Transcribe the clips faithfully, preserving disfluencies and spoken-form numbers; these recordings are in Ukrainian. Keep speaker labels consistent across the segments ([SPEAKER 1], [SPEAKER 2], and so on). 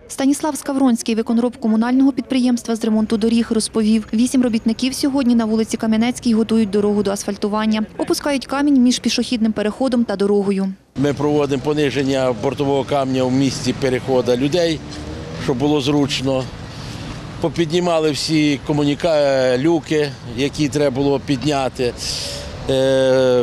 [SPEAKER 1] Станіслав Скавронський, виконроб комунального підприємства з ремонту доріг, розповів, вісім робітників сьогодні на вулиці Кам'янецькій готують дорогу до асфальтування. Опускають камінь між пішохідним переходом та дорогою.
[SPEAKER 2] Ми проводимо пониження бортового камня в місці переходу людей, щоб було зручно. Попіднімали всі комуніка... люки, які треба було підняти. Е...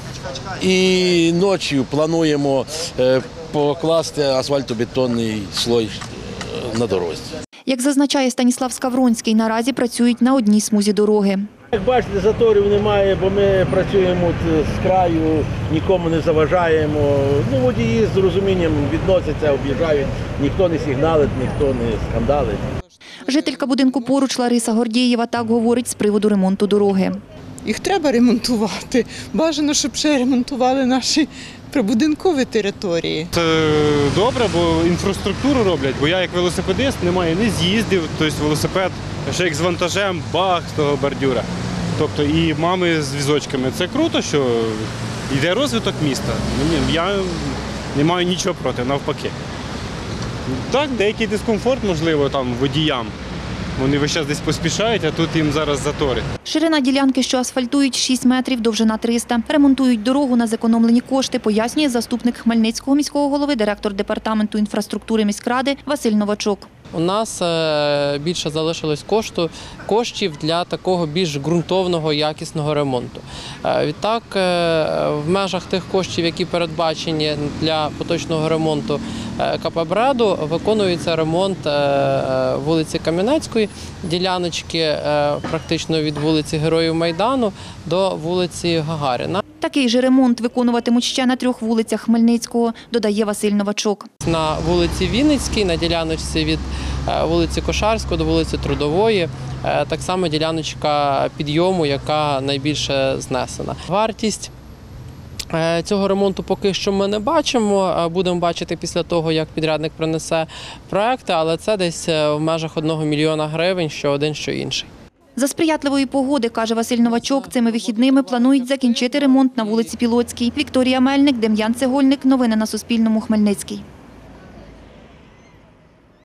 [SPEAKER 2] І ночі плануємо покласти асфальтобетонний слой на дорозі.
[SPEAKER 1] Як зазначає Станіслав Скавронський, наразі працюють на одній смузі дороги.
[SPEAKER 2] Як бачите, заторів немає, бо ми працюємо з краю, нікому не заважаємо. Ну, водії з розумінням відносяться, об'їжджають, ніхто не сигналить, ніхто не скандалить.
[SPEAKER 1] Жителька будинку поруч Лариса Гордієва так говорить з приводу ремонту дороги.
[SPEAKER 3] Їх треба ремонтувати. Бажано, щоб ще ремонтували наші прибудинкові території.
[SPEAKER 4] Це добре, бо інфраструктуру роблять, бо я як велосипедист немає, не з'їздив, тобто велосипед, ще як з вантажем, бах, з того бордюра. Тобто і мами з візочками. Це круто, що йде розвиток міста. Я не маю нічого проти, навпаки. Так, деякий дискомфорт, можливо, там водіям. Вони весь час десь поспішають, а тут їм зараз затори.
[SPEAKER 1] Ширина ділянки, що асфальтують, шість метрів, довжина триста. Ремонтують дорогу на зекономлені кошти, пояснює заступник Хмельницького міського голови, директор департаменту інфраструктури міськради Василь Новачок.
[SPEAKER 5] У нас більше залишилось кошту, коштів для такого більш ґрунтовного, якісного ремонту. Відтак, в межах тих коштів, які передбачені для поточного ремонту ка пе «Бреду», виконується ремонт вулиці Кам'янецької, діляночки практично від вулиці Героїв Майдану до вулиці Гагаріна.
[SPEAKER 1] Такий же ремонт виконуватимуть ще на трьох вулицях Хмельницького, додає Василь Новачок.
[SPEAKER 5] На вулиці Вінницькій, на діляночці від вулиці Кошарської до вулиці Трудової, так само діляночка підйому, яка найбільше знесена. Вартість цього ремонту поки що ми не бачимо, будемо бачити після того, як підрядник принесе проекти, але це десь в межах одного мільйона гривень, що один, що інший.
[SPEAKER 1] За сприятливої погоди, каже Василь Новачок, цими вихідними планують закінчити ремонт на вулиці Пілотській. Вікторія Мельник, Дем'ян Цегольник. Новини на Суспільному. Хмельницький.